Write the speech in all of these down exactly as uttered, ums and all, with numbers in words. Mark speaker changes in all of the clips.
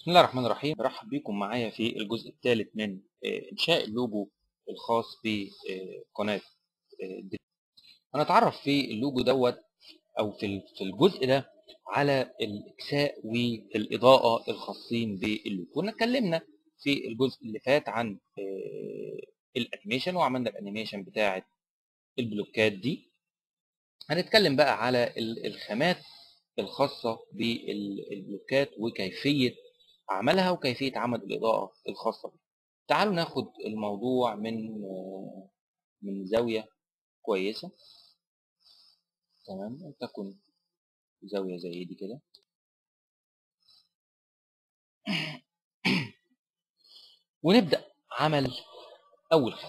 Speaker 1: بسم الله الرحمن الرحيم. برحب بكم معايا في الجزء الثالث من إنشاء اللوجو الخاص بقناة دريم. هنتعرف في اللوجو دوت أو في في الجزء ده على الإكساء والإضاءة الخاصين باللوجو. كنا اتكلمنا في الجزء اللي فات عن الأنيميشن وعملنا الأنيميشن بتاعة البلوكات دي. هنتكلم بقى على الخامات الخاصة بالبلوكات وكيفية عملها وكيفية عمل الإضاءة الخاصة بها. تعالوا ناخد الموضوع من من زاوية كويسة. تمام، تكون زاوية زي دي كده. ونبدأ عمل أول حاجة.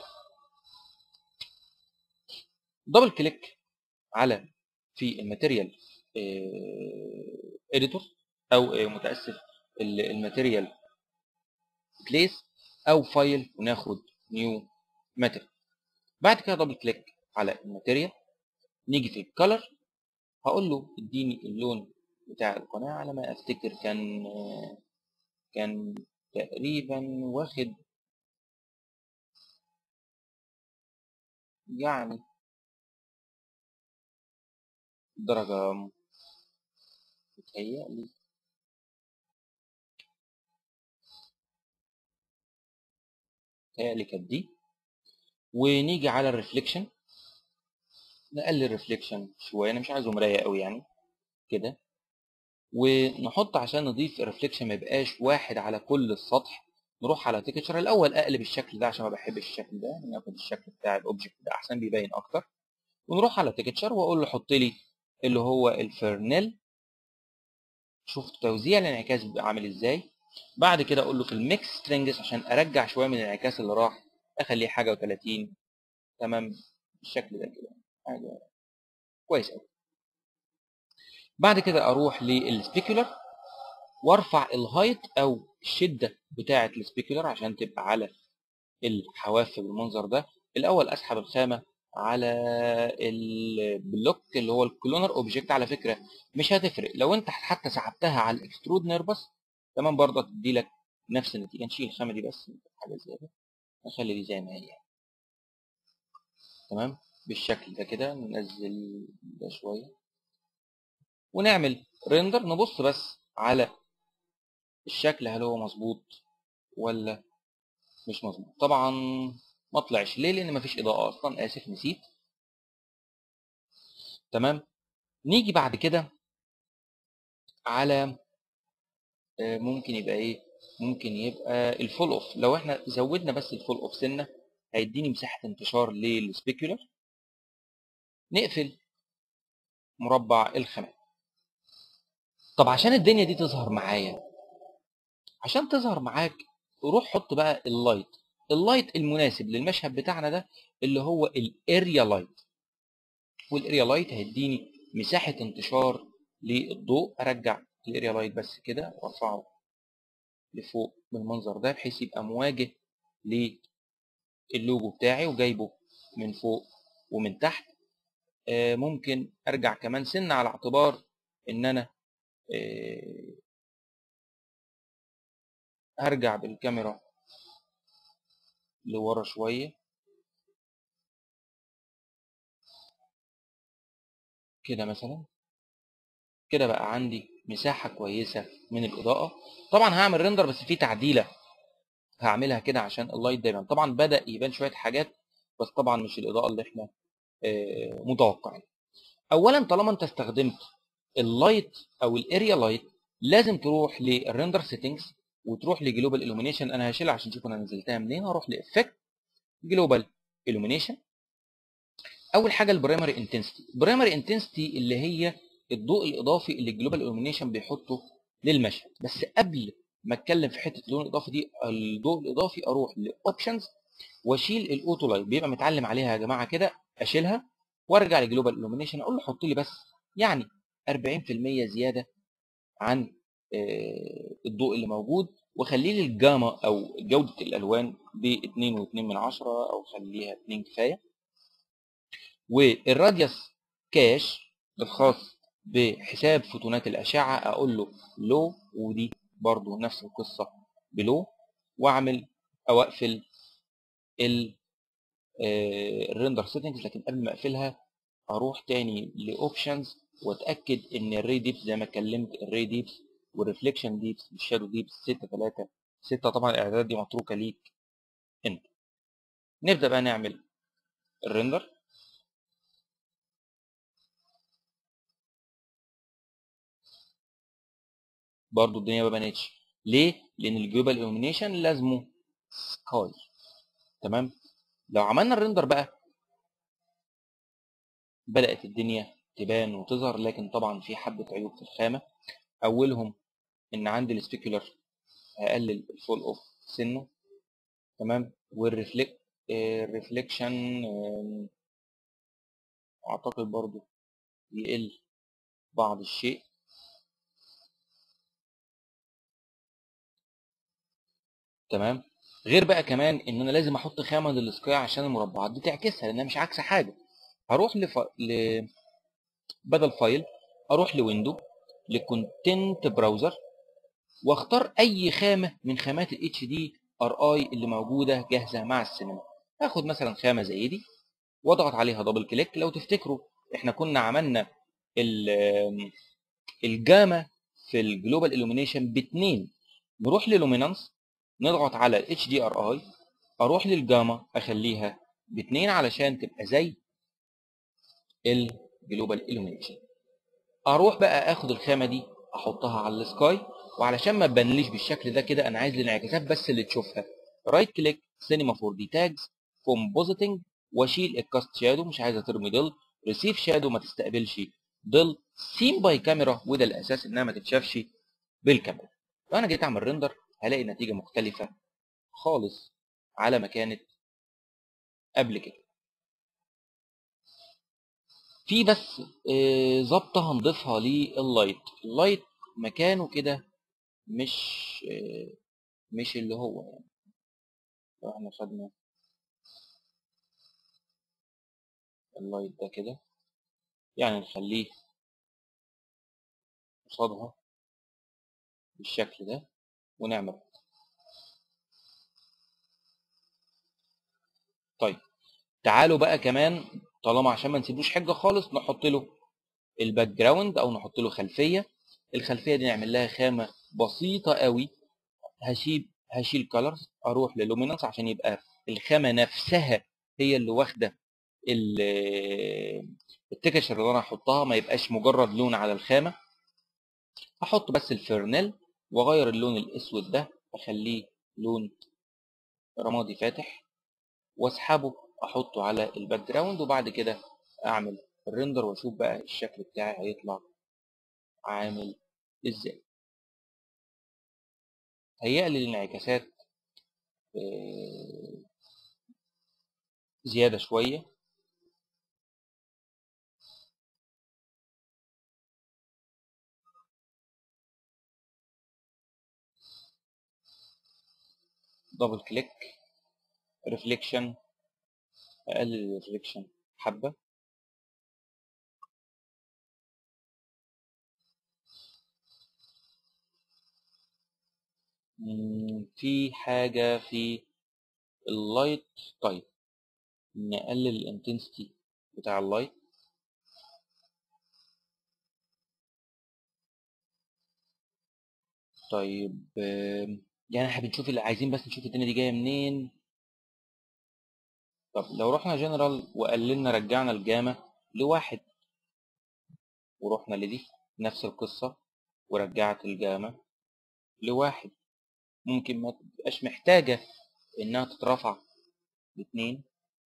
Speaker 1: دبل كليك على في الماتيريال اديتور أو متأسف الماتيريال بليس أو فايل، وناخد نيو ماتيريال. بعد كده دبل كليك على الماتيريال، نيجي في الكالر، هقول له اديني اللون بتاع القناة. على ما افتكر كان كان تقريبا واخد يعني درجة، متهيألي متهيألي كانت دي. ونيجي على الريفليكشن، نقلل الريفليكشن شوية، انا مش عايزه مراية قوي يعني كده. ونحط عشان نضيف الريفليكشن ما يبقاش واحد على كل السطح، نروح على تكتشر الاول، اقلب الشكل ده عشان ما بحبش الشكل ده، ناخد الشكل بتاع الاوبجكت ده احسن بيبين اكتر. ونروح على تكتشر واقول له حط لي اللي هو الفرنيل. شوف توزيع الانعكاس بيبقى عامل ازاي. بعد كده اقول له في الميكس سترينجز عشان ارجع شويه من الانعكاس اللي راح، اخليه حاجه و30. تمام بالشكل ده كده، حاجه كويس قوي. بعد كده اروح للسبيكولر وارفع الهايت او الشده بتاعه السبيكولر عشان تبقى على الحواف بالمنظر ده. الاول اسحب الخامه على البلوك اللي هو الكلونر اوبجكت. على فكره مش هتفرق لو انت حتى سحبتها على الاكسترود نيربس، تمام برضه تدي لك نفس النتيجه. نشيل الخامه دي بس، حاجه زياده، نخلي دي زي ما هي. تمام بالشكل ده كده. ننزل ده شويه ونعمل ريندر، نبص بس على الشكل هل هو مظبوط ولا مش مظبوط. طبعا ما طلعش ليه؟ لان مفيش اضاءه اصلا، اسف نسيت. تمام. نيجي بعد كده على ممكن يبقى ايه، ممكن يبقى الفول اوف. لو احنا زودنا بس الفول اوف سنه هيديني مساحه انتشار للسبيكولر. نقفل مربع الخامات. طب عشان الدنيا دي تظهر معايا، عشان تظهر معاك، روح حط بقى اللايت اللايت المناسب للمشهد بتاعنا ده اللي هو الاريا لايت. والاريا لايت هيديني مساحه انتشار للضوء. ارجع الاريا لايت بس كده وارفعه لفوق بالمنظر ده بحيث يبقى مواجه للوجو بتاعي وجايبه من فوق ومن تحت. آه ممكن ارجع كمان سنه على اعتبار ان انا آه هرجع بالكاميرا لورا شويه كده مثلا. كده بقى عندي مساحه كويسه من الاضاءه. طبعا هعمل ريندر بس في تعديله هعملها كده عشان اللايت دايما طبعا بدا يبان شويه حاجات، بس طبعا مش الاضاءه اللي احنا آه متوقعين. اولا طالما انت استخدمت اللايت او الاريا لايت، لازم تروح للريندر سيتنجز وتروح لجلوبال illumination. انا هشيلها عشان تشوفوا انا نزلتها منين. هروح لافكت جلوبال illumination. اول حاجه البرايمري انتنسيتي. البرايمري انتنسيتي اللي هي الضوء الاضافي اللي الجلوبال illumination بيحطه للمشهد. بس قبل ما اتكلم في حته اللون الاضافي دي، الضوء الاضافي، اروح لاوبشنز واشيل الاوتو لايت. بيبقى متعلم عليها يا جماعه كده، اشيلها وارجع لجلوبال illumination اقول له حط لي بس يعني أربعين في المية زياده عن الضوء اللي موجود، وخلي لي الجاما او جوده الالوان ب اتنين واتنين من عشرة او خليها اتنين كفايه. والراديوس كاش الخاص بحساب فوتونات الاشعه اقول له لو، ودي برضو نفس القصه بلو، واعمل او اقفل الريندر سيتنجز. لكن قبل ما اقفلها اروح تاني لاوبشنز واتاكد ان الري ديبس زي ما اتكلمت، الري ديبس والريفليكشن ديبس والشادو ديبس ستة ثلاثة ستة. طبعا الاعدادات دي متروكه ليك انت. نبدا بقى نعمل الريندر. برضو الدنيا ما بانتش. ليه؟ لان الجلوبال illumination لازمه سكاي. تمام. لو عملنا الريندر بقى بدات الدنيا تبان وتظهر، لكن طبعا في حبه عيوب في الخامه. اولهم ان عندي السبيكولر هقلل الفول اوف سنه. تمام. والريفليك الريفليكشن اعتقد برضو يقل بعض الشيء. تمام. غير بقى كمان ان انا لازم احط خامه للسكاي عشان المربعات دي تعكسها، لانها مش عكس حاجه. هروح لف... ل... بدل فايل اروح لويندو، لكونتنت براوزر، واختار اي خامه من خامات الاتش دي ار اي اللي موجوده جاهزه مع السينما. هاخد مثلا خامه زي دي واضغط عليها دبل كليك. لو تفتكروا احنا كنا عملنا الجاما في الجلوبال illumination باتنين. نروح للومينانس نضغط على الاتش دي ار اي، اروح للجاما اخليها باتنين علشان تبقى زي الجلوبال illumination. اروح بقى اخد الخامه دي احطها على السكاي، وعلشان ما تبانليش بالشكل ده كده انا عايز الانعكاسات بس اللي تشوفها. رايت كليك سينما فور دي تاجز كومبوزيتنج، واشيل الكاست شادو، مش عايزه ترمي ضل. ريسيف شادو ما تستقبلش ضل. سين باي كاميرا، وده الاساس انها ما تتشافش بالكاميرا. لو انا جيت اعمل ريندر هلاقي نتيجه مختلفه خالص على ما كانت قبل كده. في بس آه، ظبطه هنضيفها لللايت. اللايت مكانه كده مش آه، مش اللي هو يعني. لو احنا خدنا اللايت ده كده يعني نخليه قصادها بالشكل ده ونعمل. طيب تعالوا بقى كمان، طالما عشان ما نسيبوش حاجه خالص، نحط له الباك جراوند او نحط له خلفيه. الخلفيه دي نعمل لها خامه بسيطه قوي. هشيل هشيل كلرز، اروح للومينانس عشان يبقى الخامه نفسها هي اللي واخده التكشر اللي انا هحطها، ما يبقاش مجرد لون على الخامه. هحط بس الفيرنيل واغير اللون الاسود ده اخليه لون رمادي فاتح، واسحبه احطه على الباك جراوند، وبعد كده اعمل الريندر واشوف بقى الشكل بتاعي هيطلع عامل ازاي. هيقلل الانعكاسات آه، زياده شويه. دبل كليك ريفليكشن، اقلل الريفليكشن حبه. مم، في حاجه في اللايت. طيب نقلل الانتنسيتي بتاع اللايت. طيب آم، يعني احنا بنشوف اللي عايزين بس نشوف الدنيا دي جايه منين. طب لو رحنا جنرال وقللنا رجعنا الجاما لواحد، ورحنا لدي نفس القصة ورجعت الجاما لواحد، ممكن ما تبقاش محتاجة انها تترفع لاتنين.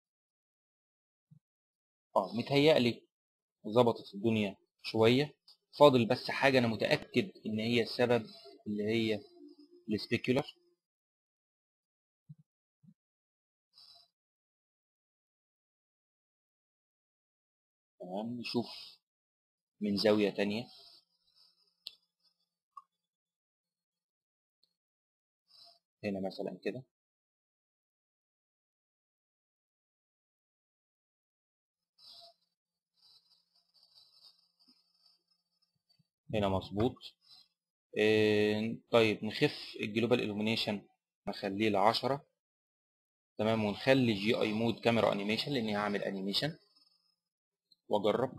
Speaker 1: اه متهيألي ظبطت الدنيا شوية. فاضل بس حاجة انا متأكد ان هي السبب، اللي هي السبيكولر. تمام. نشوف من زاوية تانية. هنا مثلا كده. هنا مظبوط. آه طيب نخف الجلوبال illumination، نخليه لعشرة. تمام، ونخلي جي اي مود كاميرا انيميشن لاني هعمل انيميشن واجرب.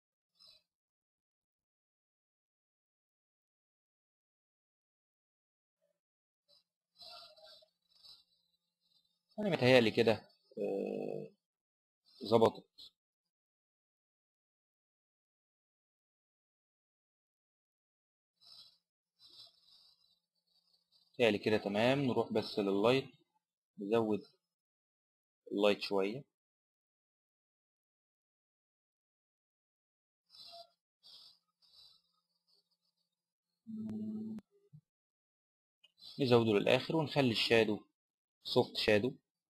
Speaker 1: انا متهيألي كده آه، ظبطت. متهيألي كده تمام. نروح بس لللايت، نزود اللايت شوية. مم، نزوده للآخر ونخلي الشادو سوفت شادو.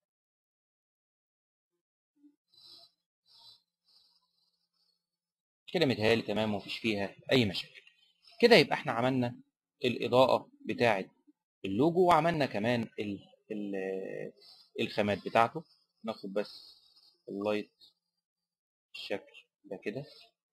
Speaker 1: كده متهيألي تمام ومفيش فيها أي مشاكل. كده يبقى احنا عملنا الإضاءة بتاعة اللوجو، وعملنا كمان ال ال الخامات بتاعته. ناخد بس اللايت بالشكل ده كده.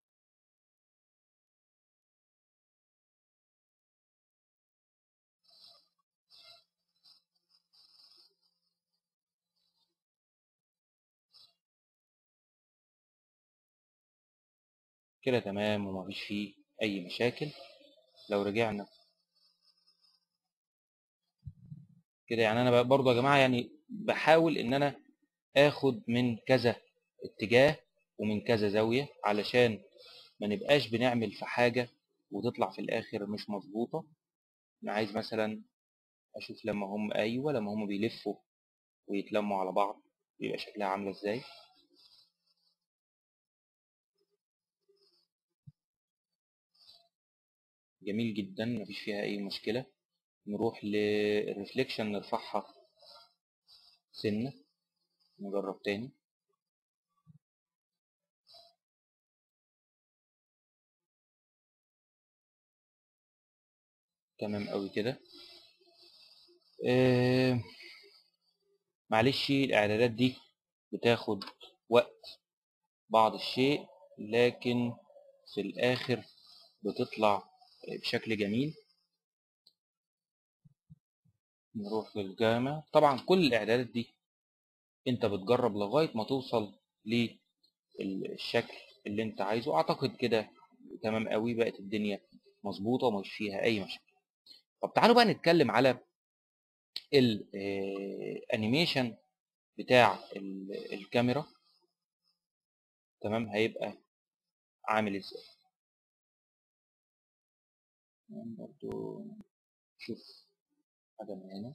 Speaker 1: كده تمام ومفيش فيه أي مشاكل. لو رجعنا كده، يعني أنا برضو يا جماعة يعني بحاول إن أنا آخد من كذا اتجاه ومن كذا زاوية علشان ما نبقاش بنعمل في حاجة وتطلع في الآخر مش مظبوطة. أنا عايز مثلا أشوف لما هم أيوة لما هم بيلفوا ويتلموا على بعض بيبقى شكلها عاملة إزاي. جميل جدا، مفيش فيها أي مشكلة. نروح للريفليكشن نرفعها سنة، نجرب تاني. تمام قوي كده. آه معلش الإعدادات دي بتاخد وقت بعض الشيء، لكن في الآخر بتطلع بشكل جميل. نروح للجامع. طبعا كل الإعدادات دي أنت بتجرب لغاية ما توصل للشكل اللي أنت عايزه. أعتقد كده تمام قوي، بقت الدنيا مظبوطة ومش فيها أي مشاكل. طب تعالوا بقى نتكلم على الانيميشن بتاع ال- الكاميرا. تمام، هيبقى عامل ازاي. تمام، برضو نشوف حاجة من هنا.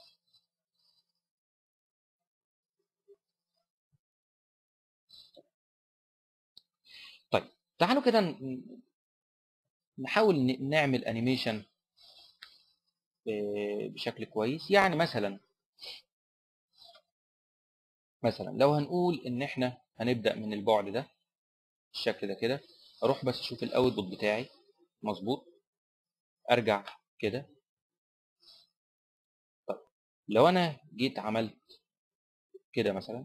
Speaker 1: طيب تعالوا كده ن- نحاول ن- نعمل انيميشن بشكل كويس. يعني مثلا مثلا لو هنقول ان احنا هنبدأ من البعد ده الشكل ده كده، اروح بس اشوف الاوتبوت بتاعي مظبوط، ارجع كده. طيب لو انا جيت عملت كده مثلا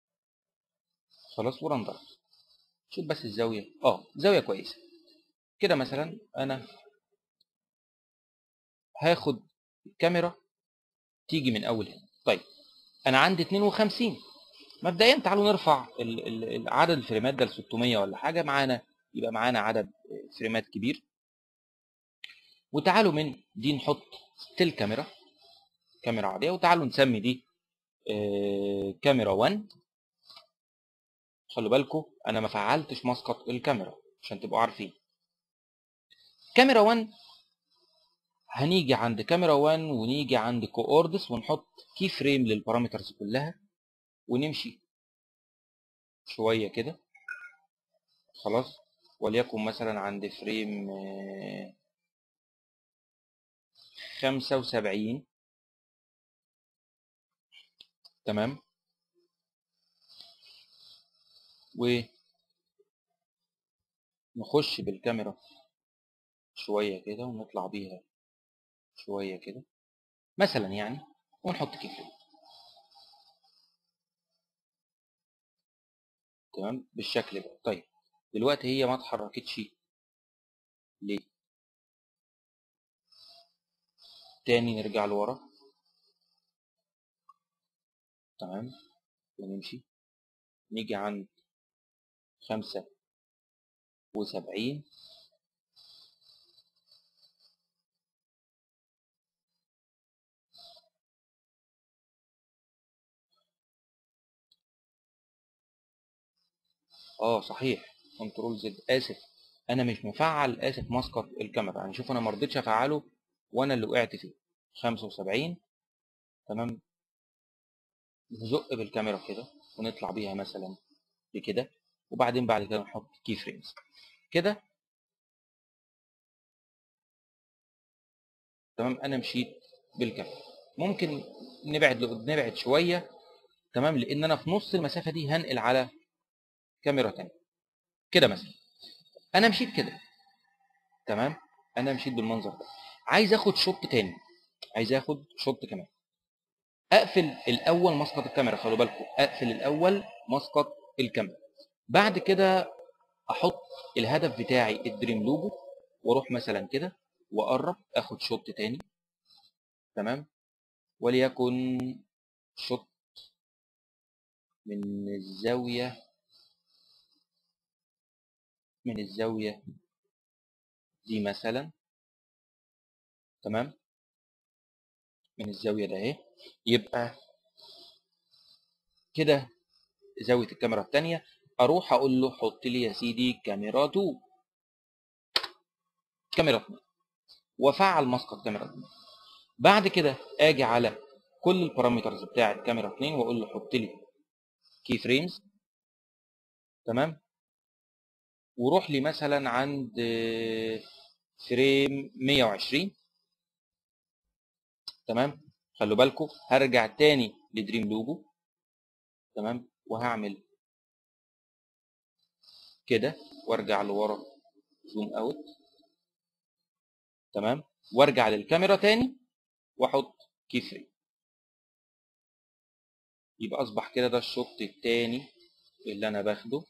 Speaker 1: خلاص ورندر، شوف بس الزاوية، اه زاوية كويسة كده. مثلا انا هاخد الكاميرا تيجي من اول هنا. طيب انا عندي اتنين وخمسين. مبدئيا تعالوا نرفع ال- ال- ال- عدد الفريمات ده ل ستمية ولا حاجه معانا، يبقى معانا عدد فريمات كبير. وتعالوا من دي نحط ستيل كاميرا، كاميرا عاديه، وتعالوا نسمي دي آه، كاميرا واحد. خلوا بالكم انا ما فعلتش مسقط الكاميرا عشان تبقوا عارفين. كاميرا واحد، هنيجي عند كاميرا واحد ونيجي عند كوردس ونحط كي فريم للبارامترز كلها ونمشي شويه كده. خلاص، وليكن مثلا عند فريم آه، خمسة وسبعين. تمام، ونخش بالكاميرا شوية كده ونطلع بيها شوية كده مثلا يعني، ونحط كيفين. تمام بالشكل ده. طيب دلوقتي هي ما اتحركتش ليه؟ تاني نرجع لورا. تمام، ونمشي نيجي عند خمسة وسبعين. اه صحيح، كنترول زد. اسف، انا مش مفعل، اسف، مسقط الكاميرا. يعني شوف انا ما رضيتش افعله وانا اللي وقعت فيه. خمسة وسبعين. تمام، نزق بالكاميرا كده ونطلع بيها مثلا بكده، وبعدين بعد كده نحط كي فريمز كده. تمام، انا مشيت بالكاميرا. ممكن نبعد نبعد شويه. تمام، لان انا في نص المسافه دي هنقل على كاميرا تانية كده مثلا. انا مشيت كده. تمام، انا مشيت بالمنظر ده. عايز اخد شوط تاني، عايز اخد شوط كمان. اقفل الاول مسقط الكاميرا، خلوا بالكم، اقفل الاول مسقط الكاميرا. بعد كده احط الهدف بتاعي الدريم لوجو، واروح مثلا كده واقرب اخد شوط تاني. تمام، وليكن شوط من الزاويه من الزاويه دي مثلا. تمام، من الزاويه ده اهي. يبقى كده زاويه الكاميرا الثانيه. اروح اقول له حط لي يا سيدي كاميرا اتنين، كاميرا اتنين، وافعل مسقط كاميرا اتنين. بعد كده اجي على كل البارامترز بتاعه كاميرا اتنين واقول له حط لي كي فريمز. تمام، وروح لي مثلا عند فريم مية وعشرين. تمام، خلوا بالكم هرجع تاني لدريم لوجو. تمام، وهعمل كده وارجع لورا زوم اوت. تمام، وارجع للكاميرا تاني واحط كي فريم. يبقى اصبح كده ده الشوط التاني اللي انا باخده.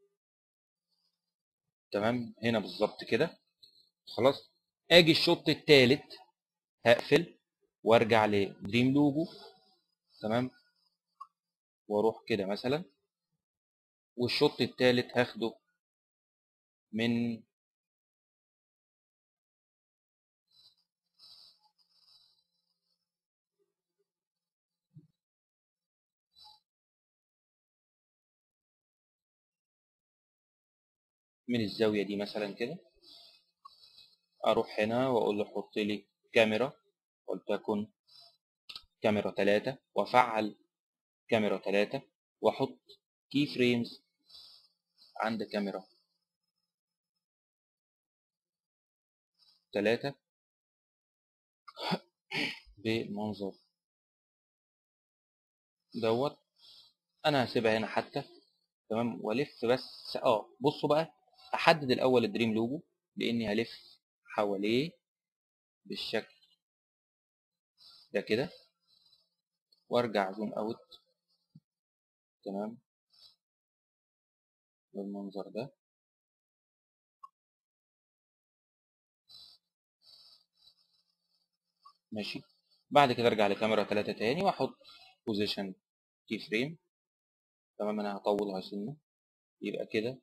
Speaker 1: تمام، هنا بالظبط كده. خلاص، اجي الشوط التالت هقفل وارجع لدريم لوجو. تمام، واروح كده مثلا، والشوط التالت هاخده من من الزاويه دي مثلا كده. اروح هنا واقول له حط لي كاميرا، ولتكن كاميرا تلاتة، وافعل كاميرا تلاتة، واحط كي فريمز عند كاميرا تلاتة بالمنظر دوت. انا هسيبها هنا حتى. تمام، والف بس. اه بصوا بقى، احدد الاول الدريم لوجو لاني هلف حواليه بالشكل ده كده، وارجع زوم اوت. تمام، بالمنظر ده. ماشي، بعد كده ارجع لكاميرا تلاتة تاني واحط بوزيشن كي فريم. تمام، انا هطولها سنه. يبقى كده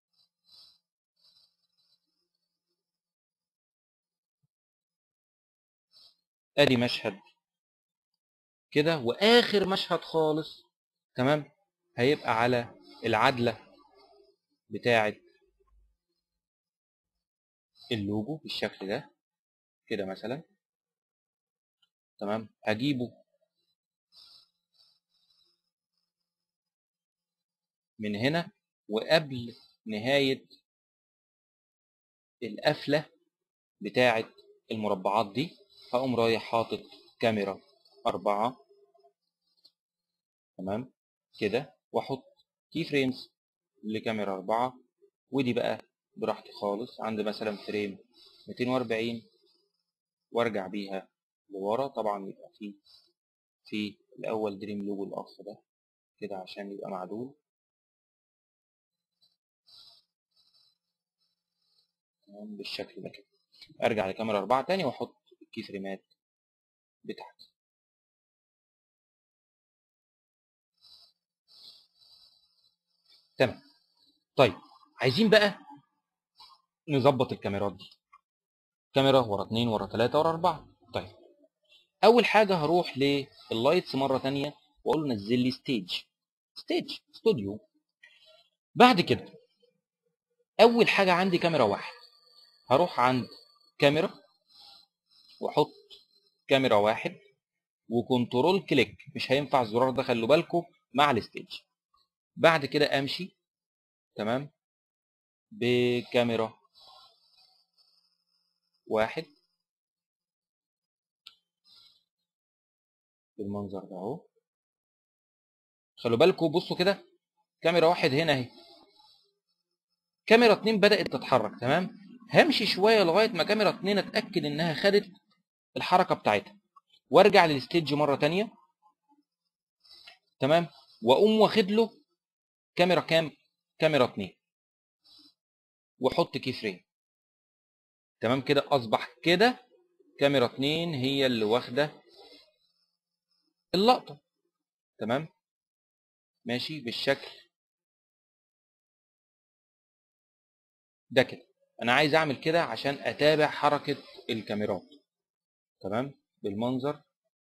Speaker 1: ادي مشهد كده، واخر مشهد خالص. تمام، هيبقى على العدله بتاعه اللوجو بالشكل ده كده مثلا. تمام، هجيبه من هنا، وقبل نهايه القفله بتاعه المربعات دي هقوم رايح حاطط كاميرا أربعة. تمام كده، واحط كي فريمز لكاميرا أربعة. ودي بقى براحتي خالص عند مثلا فريم ميتين وأربعين، وارجع بيها لورا. طبعا يبقى في في الاول دريم لوجو الاخ ده كده عشان يبقى معدول. تمام، بالشكل ده كده. ارجع لكاميرا أربعة تاني واحط الكي فريمات بتاعتي. تمام. طيب عايزين بقى نظبط الكاميرات دي، كاميرا ورا اتنين ورا تلاتة ورا اربعة. طيب اول حاجه هروح لللايتس مره تانية واقول له نزل لي ستيج ستيج ستوديو. بعد كده اول حاجه عندي كاميرا واحد، هروح عند كاميرا واحط كاميرا واحد وكنترول كليك، مش هينفع الزرار ده خلوا بالكم مع الستيج. بعد كده امشي تمام بكاميرا واحد بالمنظر ده اهو. خلوا بالكم بصوا كده، كاميرا واحد هنا اهي، كاميرا اتنين بدأت تتحرك تمام. همشي شويه لغايه ما كاميرا اتنين اتاكد انها خدت الحركه بتاعتها، وارجع للستيج مره تانية تمام، واقوم واخد له كاميرا كام؟ كاميرا اتنين، واحط كي فريم. تمام كده اصبح كده كاميرا اتنين هي اللي واخده اللقطه. تمام ماشي بالشكل ده كده. انا عايز اعمل كده عشان اتابع حركه الكاميرات تمام بالمنظر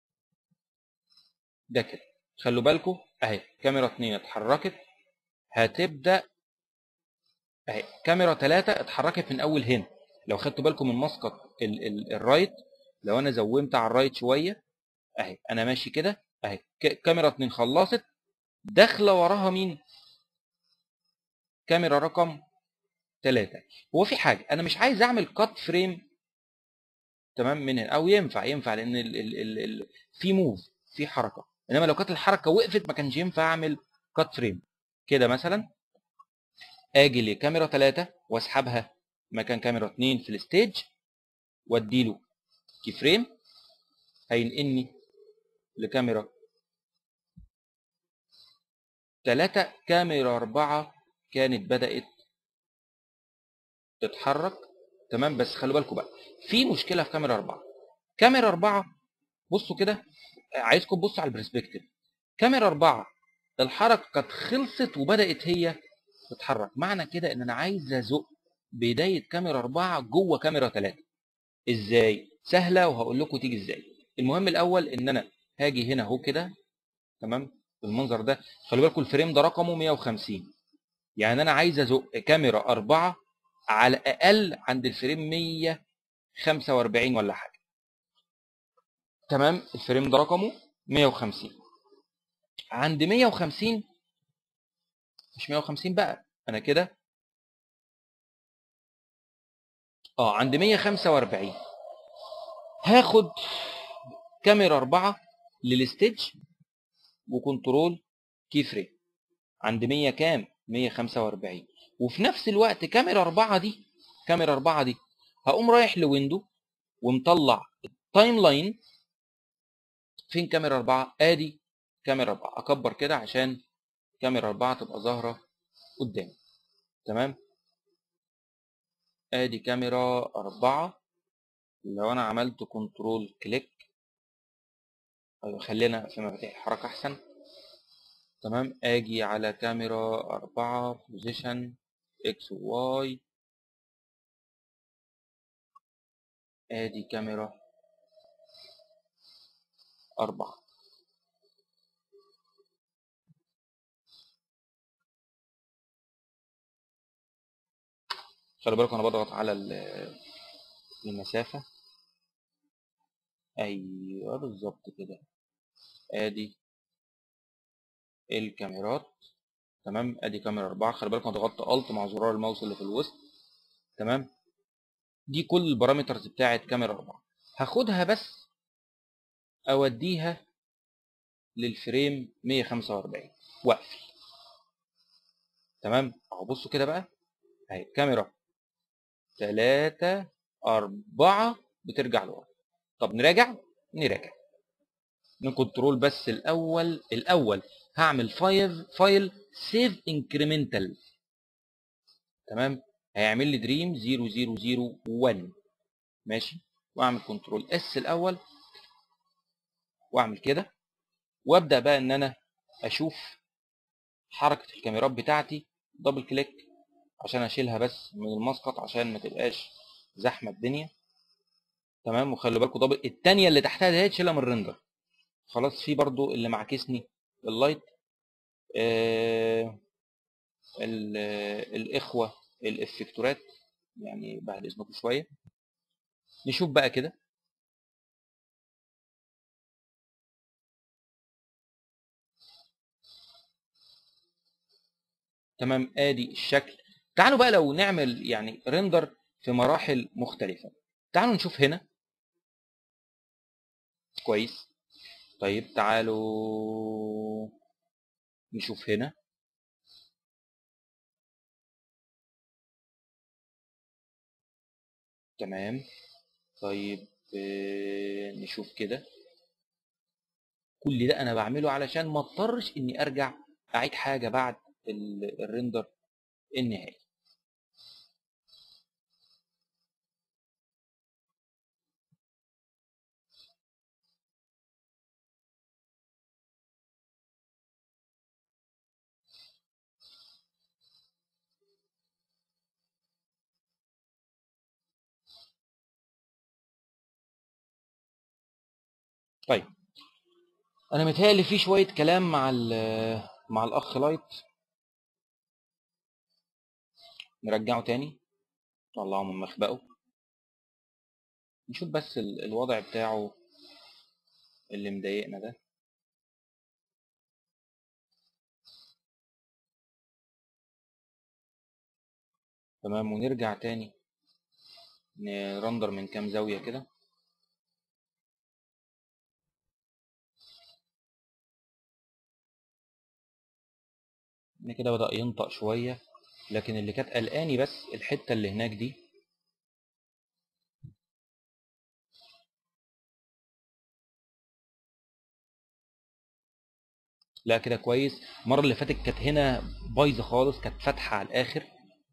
Speaker 1: ده كده. خلوا بالكم اهي كاميرا اتنين اتحركت، هتبدا اهي كاميرا تلاتة اتحركت من اول هنا. لو خدتوا بالكم من مسقط ال ال الرايت، لو انا زومت على الرايت شويه اهي انا ماشي كده اهي، كاميرا اتنين خلصت، داخله وراها مين؟ كاميرا رقم تلاتة. هو في حاجه انا مش عايز اعمل كات فريم تمام من هنا، او ينفع ينفع لان ال ال ال ال في موف في حركه، انما لو كانت الحركه وقفت ما كانش ينفع اعمل كات فريم. كده مثلا اجي لكاميرا تلاتة واسحبها مكان كاميرا اتنين في الستيج واديله كي فريم، هينقلني لكاميرا تلاتة. كاميرا اربعة كانت بدأت تتحرك تمام، بس خلوا بالكم بقى في مشكلة في كاميرا اربعة. كاميرا اربعة بصوا كده، عايزكم تبصوا على البرسبكتيف. كاميرا اربعة الحركة كانت خلصت وبدأت هي تتحرك، معنى كده ان انا عايز ازق بداية كاميرا اربعة جوه كاميرا تلاتة. ازاي؟ سهلة وهقول لكم تيجي ازاي. المهم الاول ان انا هاجي هنا اهو كده تمام بالمنظر ده. خلي بالكم الفريم ده رقمه مية وخمسين، يعني انا عايز ازق كاميرا اربعة على الاقل عند الفريم مية وخمسة واربعين ولا حاجه تمام. الفريم ده رقمه مية وخمسين، عند مية وخمسين مش مية وخمسين بقى انا كده اه عند مية وخمسة واربعين هاخد كاميرا اربعة للستيج وكنترول كي فريم عند مية كام؟ مية وخمسة واربعين. وفي نفس الوقت كاميرا اربعة دي كاميرا اربعة دي هقوم رايح لويندو ومطلع التايم لاين. فين كاميرا اربعة؟ ادي كاميرا اربعة، اكبر كده عشان كاميرا اربعة تبقى ظاهره قدامي تمام. ادي كاميرا اربعة، لو انا عملت كنترول كليك خلينا في مفاتيح الحركه احسن تمام. اجي على كاميرا اربعة بوزيشن اكس وواي، ادي كاميرا اربعة. خلي بالكم انا بضغط على المسافه، ايوه بالظبط كده. ادي الكاميرات تمام، ادي كاميرا اربعة. خلي بالكم انا ضغطت الت مع زرار الماوس اللي في الوسط تمام. دي كل البارامترز بتاعت كاميرا اربعة، هاخدها بس اوديها للفريم مية وخمسة واربعين واقفل تمام. اهو بصوا كده بقى اهي كاميرا تلاتة اربعة بترجع لورا. طب نراجع نراجع نكنترول بس الاول الاول هعمل فايل فايل سيف انكريمنتال تمام، هيعمل لي دريم صفر صفر صفر واحد ماشي، واعمل كنترول اس الاول واعمل كده، وابدا بقى ان انا اشوف حركه الكاميرات بتاعتي. دبل كليك عشان اشيلها بس من المسقط عشان ما تبقاش زحمه الدنيا. تمام. وخلي بالكم دبل الثانيه اللي تحتها دي تشيلها من الريندر. خلاص. في برضو اللي معاكسني اللايت، آه الاخوه الافكتورات، يعني بعد اذنكم شويه نشوف بقى كده. تمام. ادي الشكل. تعالوا بقى لو نعمل يعني ريندر في مراحل مختلفه. تعالوا نشوف هنا. كويس. طيب تعالوا نشوف هنا. تمام. طيب آه، نشوف كده. كل ده انا بعمله علشان ما اضطرش اني ارجع اعيد حاجه بعد ال- الريندر النهائي. طيب انا متهيألي في شويه كلام مع ال- مع الاخ لايت. نرجعه تاني، نطلعه من مخبأه، نشوف بس ال- الوضع بتاعه اللي مضايقنا ده. تمام. ونرجع تاني نرندر من كام زاويه كده. ان كده بدأ ينطق شويه، لكن اللي كانت قلقاني بس الحته اللي هناك دي. لا كده كويس. المره اللي فاتت كانت هنا بايظه خالص، كانت فاتحه على الاخر.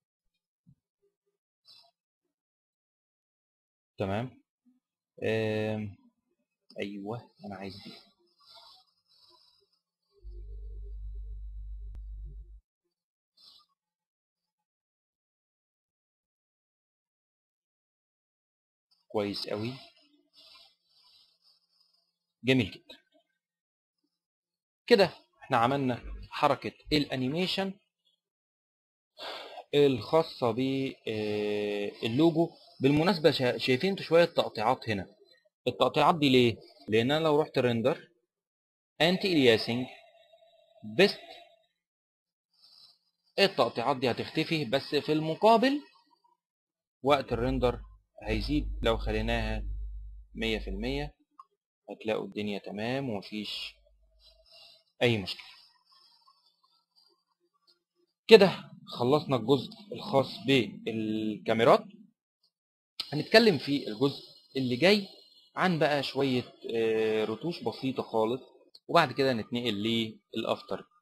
Speaker 1: تمام. آم، ايوه انا عايز دي. كويس قوي. جميل جدا. كده احنا عملنا حركه الانيميشن الخاصه باللوجو. بالمناسبه شا- شايفين انتوا شويه تقطيعات هنا. التقطيعات دي ليه؟ لان انا لو رحت ريندر انتي الياسنج بيست، التقطيعات دي هتختفي، بس في المقابل وقت الريندر هيزيد. لو خليناها مية في المية هتلاقوا الدنيا تمام ومفيش اي مشكله. كده خلصنا الجزء الخاص بالكاميرات. هنتكلم في الجزء اللي جاي عن بقى شويه آه، رتوش بسيطه خالص، وبعد كده نتنقل للافتر